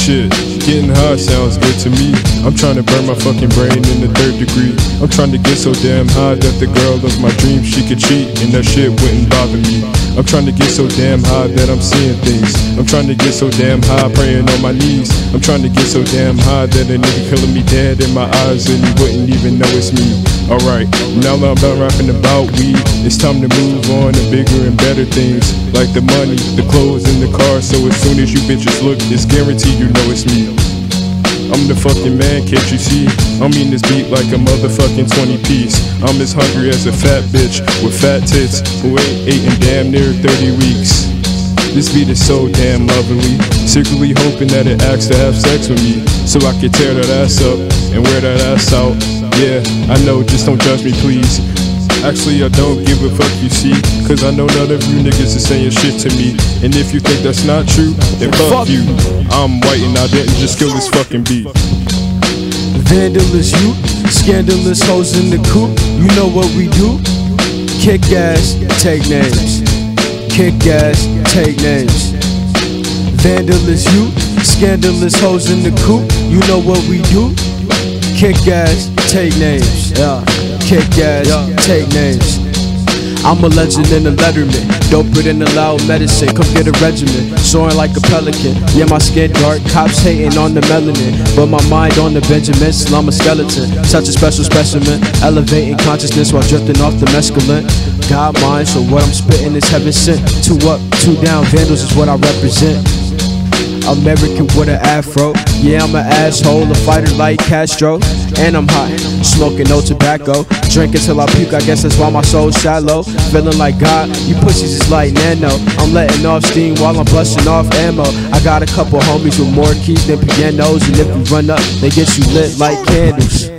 Shit, getting high sounds good to me. I'm trying to burn my fucking brain in the 3rd degree. I'm trying to get so damn high that the girl of my dreams, she could cheat and that shit wouldn't bother me. I'm trying to get so damn high that I'm seeing things. I'm trying to get so damn high, praying on my knees. I'm trying to get so damn high that a nigga killing me dead in my eyes and he wouldn't even know it's me. Alright, now that I'm done rapping about weed, it's time to move on to bigger and better things, like the money, the clothes, and the car. So as soon as you bitches look, it's guaranteed you know it's me. I'm the fucking man, can't you see? I'm eating this beat like a motherfucking 20-piece. I'm as hungry as a fat bitch with fat tits who ain't eating damn near 30 weeks. This beat is so damn lovely, secretly hoping that it asks to have sex with me, so I can tear that ass up and wear that ass out. Yeah, I know, just don't judge me please. Actually, I don't give a fuck, you see, cause I know none of you niggas is saying shit to me. And if you think that's not true, then fuck you. I'm white and I didn't just kill this fucking beat. Vandalous you, scandalous hoes in the coop. You know what we do? Kick ass, take names. Kick ass, take names. Vandalous you, scandalous hoes in the coop. You know what we do? Kick ass, take names. Yeah. Kick ass, take names. I'm a legend and a letterman, doper than a loud medicine. Come get a regimen, soaring like a pelican. Yeah, my skin dark, cops hating on the melanin, but my mind on the Benjamin, still I'm a skeleton. Such a special specimen, elevating consciousness while drifting off the mescaline. God mine, so what I'm spitting is heaven sent. 2 up, 2 down, Vandals is what I represent. American with an afro, yeah I'm an asshole, a fighter like Castro. And I'm hot, smoking no tobacco, drinking till I puke, I guess that's why my soul's shallow. Feeling like God, you pussies is like nano. I'm letting off steam while I'm busting off ammo. I got a couple homies with more keys than pianos, and if we run up, they get you lit like candles.